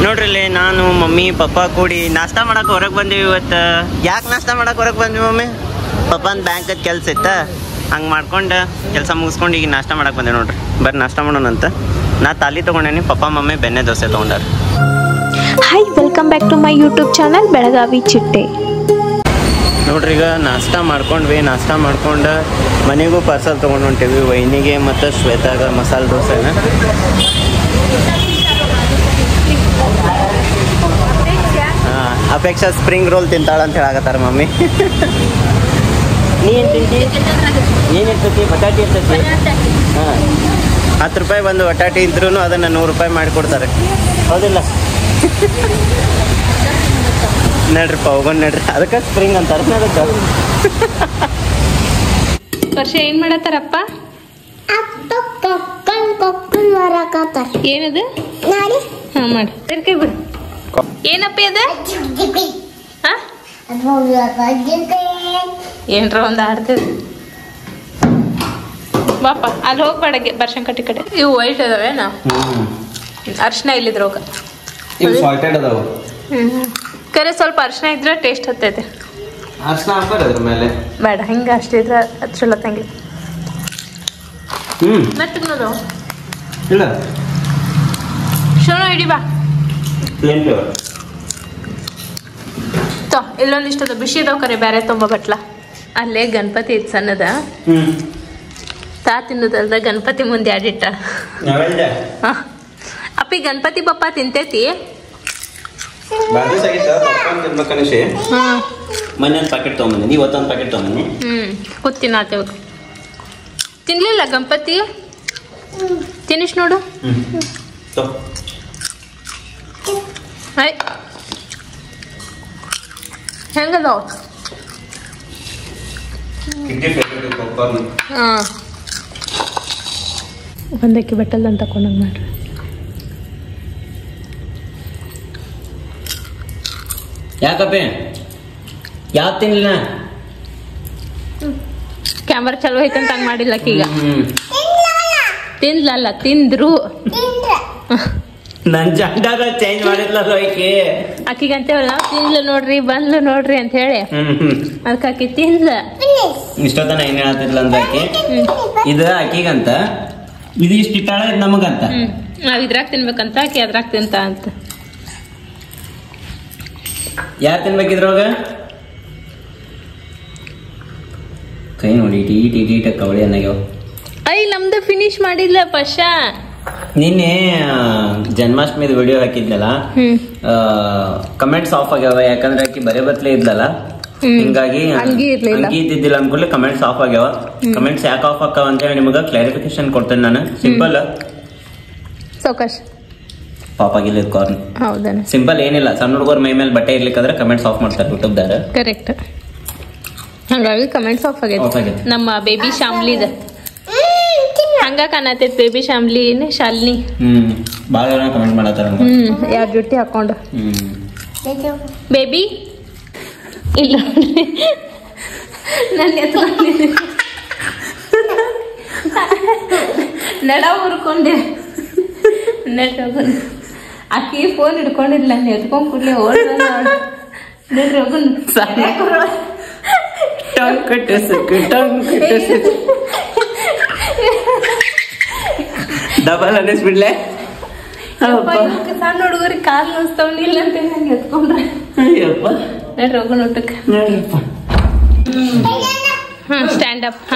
ನೋಡ್ರಿ ಇಲ್ಲಿ ನಾನು ಮಮ್ಮಿ ಪಪ್ಪ ಕೂಡಿ ನಾಷ್ಟ ಮಾಡಕ್ಕೆ ಹೊರಗೆ ಬಂದೀವಿ ಇವತ್ತು. ಯಾಕೆ ನಾಷ್ಟ ಮಾಡಕ್ಕೆ ಹೊರಗೆ ಬಂದ್ವಿ ಮಮ್ಮಿ? ಪಪ್ಪನ ಬ್ಯಾಂಕದ ಕೆಲಸ ಇತ್ತ, ಹಂಗೆ ಮಾಡ್ಕೊಂಡು ಕೆಲಸ ಮುಗಿಸ್ಕೊಂಡು ಈಗ ನಾಷ್ಟ ಮಾಡಕ್ಕೆ ಬಂದೆ. ನೋಡ್ರಿ ಬರ್ರಿ ನಾಷ್ಟ ಮಾಡೋಣಂತ. ನಾ ತಾಲಿ ತೊಗೊಂಡೇನಿ, ಪಪ್ಪ ಮಮ್ಮಿ ಬೆಣ್ಣೆ ದೋಸೆ ತೊಗೊಂಡಾರ. Hi, welcome back to my YouTube channel Belagavi Chitte. ನೋಡ್ರಿ ಈಗ ನಾಷ್ಟ ಮಾಡ್ಕೊಂಡ್ವಿ. ನಾಷ್ಟ ಮಾಡ್ಕೊಂಡು ಮನೆಗೂ ಪಾರ್ಸಲ್ ತೊಗೊಂಡು ಹೊಂಟೀವಿ. ವೈನಿಗೆ ಮತ್ತು ಶ್ವೇತಾಗ ಮಸಾಲೆ ದೋಸೆನ. ಅಪೇಕ್ಷಾ ಸ್ಪ್ರಿಂಗ್ ರೋಲ್ ತಿಂತಾಳಂತ ಹೇಳಾಕತ್ತಾರ ಮಮ್ಮಿ. ನೀ ಏನು ತಿಂತಿ? ಏನಿರ್ತೈತಿ? ಬಟಾಟಿ ಇರ್ತೈತಿ. ಹಾಂ, 10 ರೂಪಾಯಿ ಒಂದು ಬಟಾಟಿ ಇದ್ರೂ ಅದನ್ನು 100 ರೂಪಾಯಿ ಮಾಡಿಕೊಡ್ತಾರೆ, ಹೌದಿಲ್ಲ? ನಡ್ರಿಪ್ಪ ಹೋಗೋಣ ನಡ್ರಿ. ಅದಕ್ಕೆ ಸ್ಪ್ರಿಂಗ್ ಅಂತಾರೆ. ಅದಕ್ಕೆ ವರ್ಷ ಏನು ಮಾಡತ್ತಾರಪ್ಪ? ಏನದು? ಹಾಂ ಮಾಡಿ ಕೈ ಬಿಡು. ಏನಪ್ಪ ಅದ? ಏನ್ರ ಒಂದು ಆಡ್ತದೆ ಬಾಪ. ಅಲ್ಲಿ ಹೋಗ್ಬೇಡ ಬರ್ಶಂಕಟ್ಟಿ ಕಡೆ. ಇವು ವೈಟ್ ಅದಾವೇನಾ? ಅರ್ಶಿನ ಇಲ್ಲಿದ್ರೋಗ ಕರೆ ಸ್ವಲ್ಪ ಅರ್ಶಿನ ಇದ್ರೆ ಟೇಸ್ಟ್ ಹತ್ತೈತೆ. ಅರ್ಶಿನ ಹಾಕೋದ್ರ ಮೇಲೆ ಬೇಡ, ಹಿಂಗೆ ಅಷ್ಟಿದ್ರೆ ಅದು ಚಲೋ ತಂಗಿ. ಮೆತ್ತಗ್ನದು ಇಲ್ಲ ಶೋಣ ಹಿಡಿ ಬಾ. ಇಲ್ಲೊಂದಿಷ್ಟದ ಬಿಸಿ ಇದಾವ ಕರೆ, ಬೇರೆ ತೊಂಬ ಬಟ್ಲ. ಅಲ್ಲೇ ಗಣಪತಿ ಐತ್ ಸಣ್ಣದ, ತಾ ತಿನ್ನೋದಲ್ದ ಗಣಪತಿ ಮುಂದೆ ಆಡಿಟ್ಟ. ಅಪ್ಪಿ ಗಣಪತಿ ಬಪ್ಪ ತಿಂತೈತಿ. ಮನೆ ಪ್ಯಾಕೆಟ್ ತೊಗೊಂಬಂದಿ, ಇವತ್ತೊಂದು ಪ್ಯಾಕೆಟ್ ತೊಗೊಂಬಂದಿ. ಕೂತಿನಾತೇವ. ತಿನ್ಲಿಲ್ಲ ಗಣಪತಿ? ತಿನ್ನಿಸ್ ನೋಡು. ಹೆಂಗದಾವ? ಒಂದಕ್ಕೆ ಬೆಟ್ಟಲ್ದಂತ ತಕೊಂಡಂಗೆ ಮಾಡ್ರಿ. ಯಾಕಪ್ಪೆ ಯಾವ ತಿನ್ಲಿಲ್ಲ? ಕ್ಯಾಮರಾ ಚಲೋ ಐತಂತ ಹಂಗೆ ಮಾಡಿಲ್ಲ ಈಗ. ತಿನ್ಲಲ್ಲ, ತಿಂದ್ರು. ನನ್ ಜಾಗದಾಗ ಚೇಂಜ್ ಮಾಡಿದ್ಲಲ್ಲ ಆಕಿಗೆ ಅಂತೇವಲ್ಲ, ತಿನ್ಲು ನೋಡ್ರಿ ಬಂದ್ಲು ನೋಡ್ರಿ ಅಂತ ಹೇಳಿ ಅದಕ್ಕೆ ಆಕಿ ತಿನ್ಲ. ಇಷ್ಟೊತ್ತನ ಏನ್ ಹೇಳತ್ತಿದ್ಲ ಅಂತ ಆಕಿ, ಇದು ಆಕಿಗಂತ, ಇದು ಇಷ್ಟ ಇಟ್ಟಾಳ, ಇದು ನಮಗಂತ. ನಾವ್ ಇದ್ರಾಗ ತಿನ್ಬೇಕಂತ, ಆಕಿ ಅದ್ರಾಗ ತಿಂತ ಅಂತ. ಯಾರು ತಿನ್ಬೇಕಿದ್ರವಾಗ? ಕೈ ನೋಡಿ ಈಟ ಕವಳಿ ಅನ್ನಗ್ಯಾವ. ಐ ನಮ್ದು ಫಿನಿಶ್ ಮಾಡಿಲ್ಲ ಪಶ. ನಿನ್ನೆ ಜನ್ಮಾಷ್ಟಮಿದ ವಿಡಿಯೋ ಹಾಕಿದ್ಲಲ್ಲ, ಕಮೆಂಟ್ಸ್ ಆಫ್ ಆಗ್ಯಾವ. ಯಾಕಂದ್ರೆ ಆಕಿ ಬರೇ ಬತ್ಲೆ ಇದ್ಲಲ್ಲ, ಹಿಂಗಾಗಿ ಅಂಗಿ ಇದ್ದಿದ್ದಿಲ್ಲ ಅನ್ಕೊಳ್ಳಿ ಕಮೆಂಟ್ಸ್ ಆಫ್ ಆಗ್ಯಾವ. ಕಮೆಂಟ್ಸ್ ಯಾಕೆ ಆಫ್ ಆಕಾವ ಅಂತ ಹೇಳಿ ನಿಮಗ ಕ್ಲಾರಿಫಿಕೇಶನ್ ಕೊಡ್ತೇನೆ ನಾನು. ಸಿಂಪಲ್ ಸೌಕಾಶ್ ಪಾಪಾಗಿಲ್ಲ ಕಾರ್ನ್. ಹೌದಾ? ಸಿಂಪಲ್ ಏನಿಲ್ಲ, ಸಣ್ಣ ಹುಡುಗರ ಮೈ ಮೇಲೆ ಬಟ್ಟೆ ಇರ್ಲಿಕ್ಕಂದ್ರೆ ಕಮೆಂಟ್ಸ್ ಆಫ್ ಮಾಡ್ತಾರೆ ಯೂಟ್ಯೂಬ್ದಾರ. ಕರೆಕ್ಟ್. ಹಂಗಾಗಿ ಕಮೆಂಟ್ಸ್ ಆಫ್ ಆಗೈತೆ. ನಮ್ಮ ಬೇಬಿ ಶಾಮ್ಲಿದ ಹಂಗ ಕಾಣತೈತಿ. ಬೇಬಿ ಶಾಲಿನಿ ಬಾಳ ಜನ ಕಮೆಂಟ್ ಮಾಡತ್ತಾರ. ಯಾರ ಜೊತೆ ಹಾಕೊಂಡು ಬೇಬಿ ಇಲ್ಲ ನನ್ನ ನಡ ಹುರ್ಕೊಂಡೆ. ಆಕಿ ಫೋನ್ ಹಿಡ್ಕೊಂಡಿಲ್ಲ, ಎತ್ಕೊಂಡ್ ಕೂಡ್ಲೆ ಡಬಲ್ ಅನ್ನಿಸ್ಬಿಡ್ಲೆ. ಸಣ್ಣ ಹುಡುಗರಿಗೆ ಕಾಲ್ ನೋಡ್ತಾವನಿಲ್ಲ ಅಂತ ನಂಗೆ ಎತ್ಕೊಂಡ್ರೆ ನಡ್ರಿ ಹೋಗೋಣ ಊಟಕ್ಕೆ. Stand up.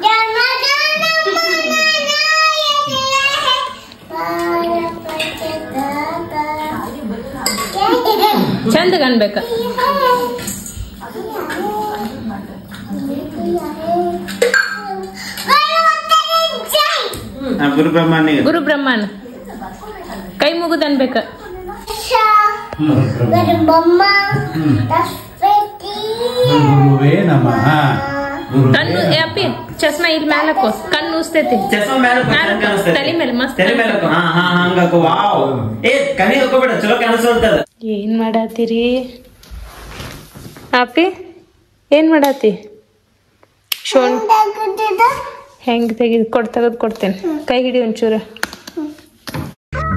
ಚಂದ ಕಾಣ್ಬೇಕ. ಗುರು ಬ್ರಹ್ಮನ್ ಕೈ ಮುಗುದ್ ಅನ್ಬೇಕ. ಕಣ್ಣು ಅಪ್ಪಿ ಚಸ್ಮಾ ಇಲ್ಲಿ ಮ್ಯಾಲಕ್ಕೋ, ಕಣ್ಣು ಉಸ್ತೈತಿ ತಲೆ ಮೇಲೆ ಮಸ್ತ್. ಏನ್ ಮಾಡಾತೀರಿ ಅಪ್ಪಿ? ಏನ್ ಮಾಡಾತಿ? ಶೋನ್ ಹೆಂಗ್ ತೆಗೆದು ತೆಗೆದು ಕೊಡ್ತೇನೆ. ಕೈ ಹಿಡಿ ಒಂಚೂರು.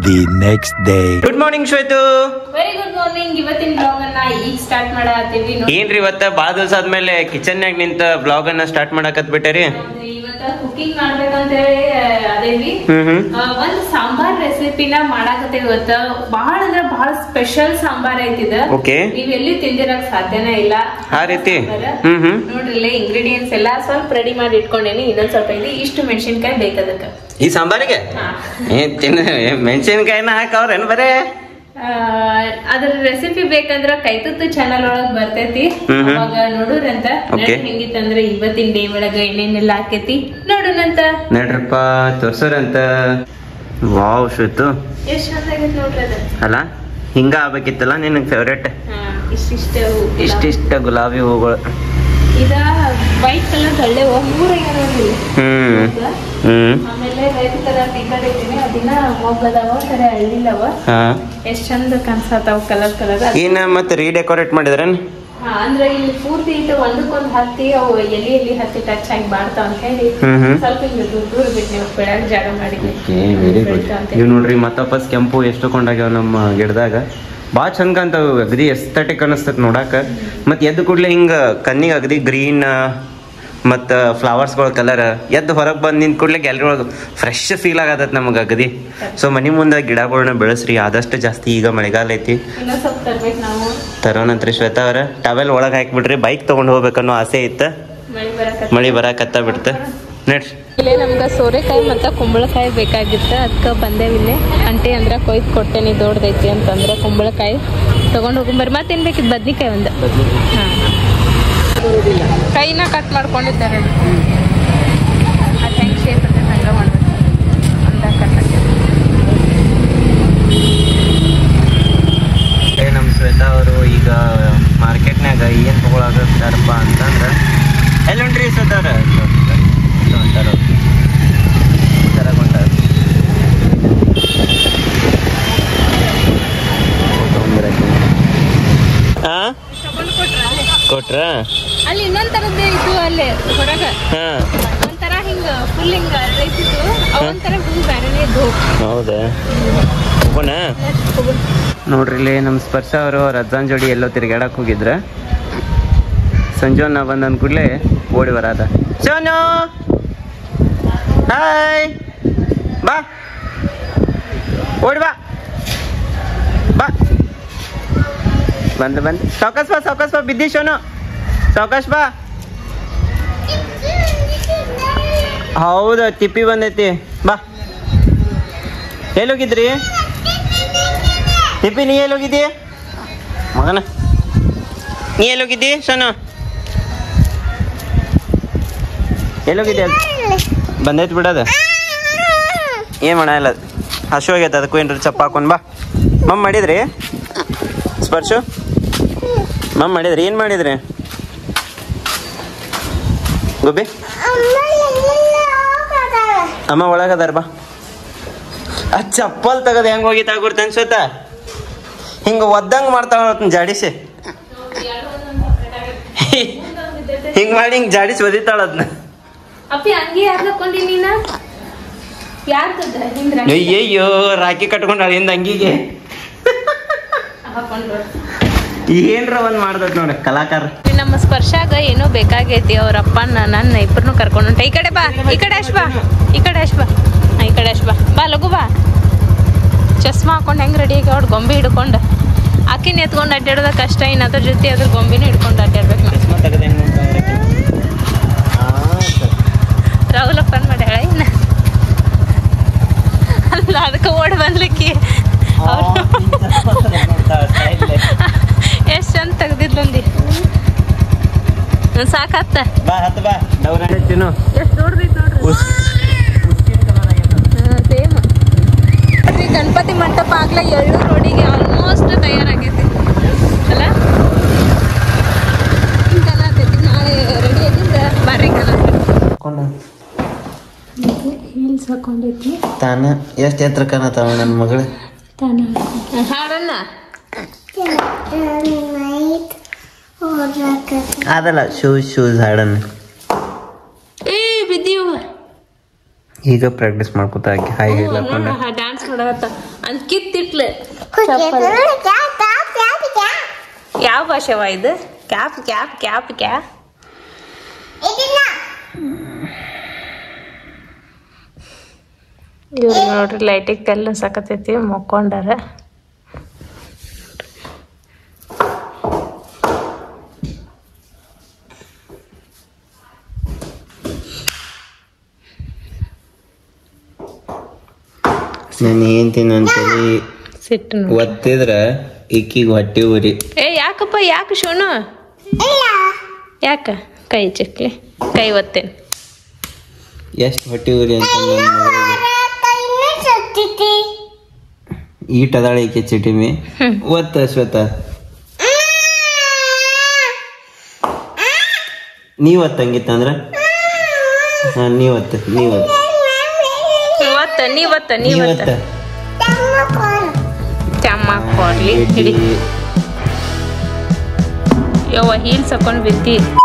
the next day. Good morning Shwetu. Very good morning. ಇವತ್ತಿನ ಬ್ಲಾಗ್ ಅನ್ನ ಈಗ ಸ್ಟಾರ್ಟ್ ಮಾಡತ್ತೀವಿ. ಏನ್ರಿ ಇವತ್ತ ಬಾಳ ದಿವಸ ಆದ್ಮೇಲೆ ಕಿಚನ್ ನಾಗ ನಿಂತ ಬ್ಲಾಗ್ ಅನ್ನ ಸ್ಟಾರ್ಟ್ ಮಾಡಕತ್ ಬಿಟ್ಟರಿ. ಇವತ್ತ ಕುಕಿಂಗ್ ಮಾಡ್ಬೇಕಂತ ಹೇಳಿ ಅದೇವಿ ಒಂದ್ ಸಾಂಬಾರ್ ರೆಸಿಪಿನ ಮಾಡಾಕತ್ತೀವಿ. ಇವತ್ತ ಬಹಳ ಅಂದ್ರೆ ಬಹಳ ಸ್ಪೆಷಲ್ ಸಾಂಬಾರ್ ಐತಿದ. ನೀವ್ ಎಲ್ಲಿ ತಿಂದಿರಕ್ ಸಾಧ್ಯನೇ ಇಲ್ಲ ಆ ರೀತಿ. ನೋಡ್ರಿ ಇಲ್ಲಿ ಇಂಗ್ರೀಡಿಯೆಂಟ್ಸ್ ಎಲ್ಲಾ ಸ್ವಲ್ಪ ರೆಡಿ ಮಾಡಿ ಇಟ್ಕೊಂಡೇನಿ. ಇನ್ನೊಂದ್ ಸ್ವಲ್ಪ ಇದೆ. ಇಷ್ಟು ಮೆಣಸಿನ್ಕಾಯಿ ಬೇಕದಕ್ಕ ಈ ಸಾಂಬಾರಿಗೆ. ಮೆಣಸಿನ್ಕಾಯಿನ ಹಾಕವ್ರೇನ್ ಬರೇ? ಅದ್ರ ರೆಸಿಪಿ ಬೇಕಂದ್ರ ಕೈತುತ್ತು ಚಾನಲ್ ಒಳಗ್ ಬರ್ತೈತಿ, ಅವಾಗ ನೋಡುರಂತ. ಹೆಂಗಿತ್ತಂದ್ರ ಇವತ್ತಿನ ಡೇ ಒಳಗ ಏನೇನೆಲ್ಲ ಹಾಕೈತಿ ನೋಡುನಂತ. ನಡ್ರಪ್ಪ ತೋರ್ಸೋರಂತ. ವಾವ್ ಶ್ವೇತು ಎಷ್ಟ್ ಚಂದ ಆಗೈತಿ ನೋಡ್ರಿ ಅದ. ಅಲ್ಲ ಹಿಂಗ ಆಗ್ಬೇಕಿತ್ತಲ್ಲ ನಿನಗ್ ಫೇವ್ರೇಟ್. ಇಷ್ಟಿಷ್ಟ ಗುಲಾಬಿ ಹೂಗಳು. ಇದ ವೈಟ್ ಕಲರ್ ಹಳ್ಳೆ ನೋಡ್ರಿ. ಆಮೇಲೆ ರೆಡ್ ಕಲರ್ ಪಿಕಲ್ ಐತಿನಿ, ಅದಿನ ಮೊಗ್ಗದವ ಸರಿ ಹಳ್ಳಿಲ್ಲವ. ಎಷ್ಟ್ ಚಂದ ಕಾಣಿಸತಾವ ಕಲರ್ ಕಲರ್. ಏನ ಮತ್ತೆ ರೀಡೆಕೋರೇಟ್ ಮಾಡಿದ್ರೇನ್? ಅಂದ್ರೆ ಇಲ್ಲಿ ಪೂರ್ತಿ ಇಟ್ಟು ಒಂದಕ್ಕೊಂದ್ ಹತ್ತಿ ಅವು ಎಲ್ಲಿ ಹತ್ತಿ ಟಚ್ ಆಗಿ ಬಾಡ್ತಾವ ಅಂತ ಹೇಳಿ ಸ್ವಲ್ಪ ಹಿಂಗ ದೂರ ಬಿಟ್ಟು ನೀವು ಬೆಳಗ್ ಜಾಗ ಮಾಡಿದ್ವಿ. ಇವ್ ನೋಡ್ರಿ ಮತ್ತಪ್ಪಸ್ ಕೆಂಪು ಎಷ್ಟು ಕೊಂಡಾಗ್ಯಾವ ನಮ್ಮ ಗಿಡದಾಗ. ಭಾಳ ಚಂದ ಕಾಣ್ತಾವ, ಅಗದಿ ಎಸ್ಥೆಟಿಕ್ ಅನಿಸ್ತೈತಿ ನೋಡಾಕ. ಮತ್ತೆ ಎದ್ದು ಕೂಡ್ಲೆ ಹಿಂಗ ಕಣ್ಣಿಗೆ ಅಗದಿ ಗ್ರೀನ್ ಮತ್ತ ಫ್ಲವರ್ಸ್ಗಳ ಕಲರ್ ಎದ್ದು ಹೊರಗೆ ಬಂದು ನಿಂತ ಕೂಡ್ಲೆ ಗ್ಯಾಲರಿ ಒಳಗೆ ಫ್ರೆಶ್ ಫೀಲ್ ಆಗತೈತಿ ನಮಗೆ ಅಗದಿ. ಸೊ ಮನಿ ಮುಂದೆ ಗಿಡಗಳನ್ನ ಬೆಳೆಸ್ರಿ ಆದಷ್ಟು ಜಾಸ್ತಿ. ಈಗ ಮಳೆಗಾಲ ಐತಿ, ತರೋನಂತ್ರಿ ಶ್ವೇತಾ ಅವ್ರ. ಟವೆಲ್ ಒಳಗೆ ಹಾಕಿಬಿಟ್ರಿ, ಬೈಕ್ ತಗೊಂಡ್ ಹೋಗ್ಬೇಕನ್ನೋ ಆಸೆ ಇತ್ತ. ಮಳಿ ಬರಾಕತ್ತ ಬಿಡ್ತ ನಡ್ರಿ. ಇಲ್ಲೇ ನಮ್ಗೆ ಸೋರೆಕಾಯಿ ಮತ್ತು ಕುಂಬಳಕಾಯಿ ಬೇಕಾಗಿತ್ತು, ಅದಕ್ಕೆ ಬಂದೇವಿ. ಇಲ್ಲೇ ಅಂಟಿ ಅಂದ್ರೆ ಕೊಯ್ದು ಕೊಟ್ಟೇನಿ, ದೊಡ್ಡದೈತಿ ಅಂತಂದ್ರೆ ಕುಂಬಳಕಾಯಿ ತೊಗೊಂಡು ಹೋಗ್ಬರ್ರಿ. ಮತ್ತೇನು ಬೇಕಿತ್ತು? ಬದ್ನಿಕಾಯಿ ಒಂದು. ಹಾಂ, ಕೈನ ಕಟ್ ಮಾಡ್ಕೊಂಡಿದ್ದಾರೆ. ಅದು ಹೆಂಗೆ ಶೇಪ್ ಅಂತ ಹಂಗೆ ಮಾಡ್ಬೇಕು ಅಂತ ಕಟ್ಟಕ್ಕೆ. ನಮ್ಮ ಶ್ವೇತಾ ಅವರು ಈಗ ಮಾರ್ಕೆಟ್ನಾಗ ಏನು ತಗೊಳಕತ್ತಾರಪ್ಪ ಅಂತಂದ್ರೆ ಎಲ್ಲುಂಟ್ರಿ ಶ್ವೇತಾ ಅವ್ರ ಕೊಟ್ರ ಅಲ್ಲಿ ಇನ್ನೊಂದ್ ತರದ್ದೇ ಇತ್ತು ಅಲ್ಲೇ ಹೊರಗ. ಒಂಥರ ಹಿಂಗ ಫುಲ್ ಹಿಂಗ ರೈತಿತ್ತು, ಅವೊಂಥರ ಹೂ ಬ್ಯಾರೆನೇ ಇದ್ದು. ಹೌದಾ? ಹೋಗೋಣ ನೋಡ್ರಿ. ಇಲ್ಲಿ ನಮ್ಮ ಸ್ಪರ್ಶ ಅವರು ಅವ್ರ ಅಜ್ಜಾನ್ ಜೋಡಿ ಎಲ್ಲೋ ತಿರ್ಗಾಡಕ್ ಹೋಗಿದ್ರ. ಸಂಜೋನ ಬಂದ ಅಂದ ಕೂಡಲೇ ಓಡಿ ಬರಾದ. ಸೋನು ಹಾಯ್ ಬಾ, ಓಡಿ ಬಾ ಬಾ. ಬಂದು ಸಾವಕಾಶ ಬಾ ಬಿದ್ದಿ ಸೋನು, ಸಾವಕಾಶ ಬಾ. ಹೌದಾ, ತಿಪ್ಪಿ ಬಂದೈತಿ ಬಾ. ಎಲ್ಲೋಗಿದ್ರಿ ತಿಪ್ಪಿ? ನೀ ಎಲ್ಲೋಗಿದ್ದಿ ಮಗನ? ನೀ ಎಲ್ಲೋಗಿದ್ದಿ ಸೋನು? ಎಲ್ಲೋಗಿದ್ದೆ? ಬಂದೈತಿ ಬಿಡೋದ. ಏನು ಮಾಡಲ್ಲ, ಹಸು ಆಗೈತೆ, ಅದಕ್ಕೂ ಏನ್ರಿ ಚಪ್ಪ ಹಾಕೊಂಡು ಬಾ. ಮಮ್ಮ ಮಾಡಿದ್ರಿ ಸ್ಪರ್ಶು? ಮಮ್ಮ ಮಾಡಿದ್ರಿ? ಏನು ಮಾಡಿದ್ರಿ ಗೋಬಿ? ಅಮ್ಮ ಒಳಗದಾರ ಬಾ. ಆ ಚಪ್ಪಲ್ ತಗದ ಹೆಂಗೆ ಹೋಗಿ ತಗೊಡ್ತಾನೆ ಶ್ವೇತ? ಹಿಂಗೆ ಒದ್ದಂಗೆ ಮಾಡ್ತಾವ ಜಾಡಿಸಿ, ಹಿಂಗೆ ಮಾಡಿ ಹಿಂಗೆ ಜಾಡಿಸಿ ಒದಿತಾಳ ಅದನ್ನ. ಅಯ್ಯಯ್ಯೋ, ರಾಖಿ ಕಟ್ಕೊಂಡ ಹಿಂದ ಅಂಗಿಗೆ ಏನ್ರ ಒಂದ್ ಮಾಡ್ದತ್ ನೋಡ್ರಿ ಕಲಾಕಾರ. ನಮ್ಮ ಸ್ಪರ್ಶಾಗ ಏನೋ ಬೇಕಾಗೈತಿ. ಅವ್ರಪ್ಪ ನನ್ನ ಇಬ್ಬರನ್ನು ಕರ್ಕೊಂಡು ಹೊಂಟ. ಈ ಕಡೆ ಬಾ, ಈ ಕಡೆ ಅಶ್ ಬಾ, ಈ ಕಡೆ ಅಶ್ ಬಾ, ಈ ಕಡೆ ಅಶ್ ಬಾ, ಬಾ ಲಗು ಬಾ. ಚಸ್ಮಾ ಹಾಕೊಂಡು ಹೆಂಗೆ ರೆಡಿ ಆಗಿ ಅವ್ರು ಗೊಂಬೆ ಹಿಡ್ಕೊಂಡು ಆಕಿನ ಎತ್ಕೊಂಡು ಅಡ್ಡಾಡೋದ ಕಷ್ಟ. ಇನ್ನು ಅದ್ರ ಜೊತೆ ಅದ್ರ ಗೊಂಬೆನೂ ಹಿಡ್ಕೊಂಡು ಅಡ್ಡಾಡ್ಬೇಕು. ರಾಹುಲ್ ಫೋನ್ ಮಾಡ್ಯಾಳ ಇನ್ನ ಅಲ್ಲ, ಅದಕ್ಕೆ ಓಡಿ ಬಂದ್ಲಿಕ್ಕೆ ಎಷ್ಟು ಚಂದ ತೆಗ್ದಿದ್ಲಂದಿ. ಸಾಕತ್ತ ಎಷ್ಟು ದೊಡ್ಡದೈತಿ ನೋಡ್ರಿ. ಸೇಮ್ ನೋಡ್ರಿ, ಗಣಪತಿ ಮಂಟಪ ಆಗ್ಲ ಎಳ್ಳು ರೋಡಿಗೆ ಆಲ್ಮೋಸ್ಟ್ ತಯಾರಾಗೈತಿ ಅಲ್ಲ. ಹಿಂಗೆ ಕಲಾತೈತಿ. ನಾಳೆ ರೆಡಿ ಆಗಿಂದ ಬಾರಿ ಕಲಾತೈತಿ. ಹೀಲ್ಸ್ ಹಾಕೊಂಡೈತಿ ತಾನ. ಎಷ್ಟು ಎತ್ತರ ಕಾಣತಾವ ನನ್ನ ಮಗಳು. ಹಾಡನ್ನ ಅದಲ್ಲ, ಶೂಸ್ ಹಾಡನ್ನ. ಏ ಬಿದ್ದೀವ ಈಗ ಪ್ರಾಕ್ಟೀಸ್ ಮಾಡ್ಕೊತಾ ಹಾಯ್ ಡ್ಯಾನ್ಸ್ ಮಾಡತ್ತ. ಅಂತ ಕಿತ್ತಿಟ್ಲು ಯಾವ ಭಾಷೆವ ಇದು ಕ್ಯಾಪ್ ಕ್ಯಾಪ್ ಕ್ಯಾಪ್ ಕ್ಯಾ ಇವ್ರು ನೋಡ್ರಿ ಲೈಟಿಗೆ ತೆಲ್ಲ ಸಾಕತೈತಿ ಮಕ್ಕೊಂಡಾರ ನಾನು ಹೇಳ್ತೀನಿ ಅಂತೇಳಿ ಸಿಟ್ಟು ಒತ್ತಿದ್ರ ಇಕ್ಕಿಗೆ ಹೊಟ್ಟೆ ಉರಿ. ಯಾಕಪ್ಪ ಯಾಕೆ ಶೋನು ಯಾಕ ಕೈ ಚಕ್ಲಿ ಕೈ ಒತ್ತೇನೆ ಎಷ್ಟು ಹೊಟ್ಟೆ ಉರಿ ಅಂತ ಈಟ್ ಅದಾಳ ಈಕೆ ಚಿಟಿಮಿ ಒತ್ತ ಶ್ವೇತ ನೀವ್ ಒತ್ತಂಗಿತ್ತಂದ್ರ ನೀವತ್ತ ಚಮ್ಮ ಕೊಡ್ಲಿ ಹಿಡಿ ಯವ್ವ ಹೀಲ್ಸ್ ಹಾಕೊಂಡ್ ಬಿದ್ದಿ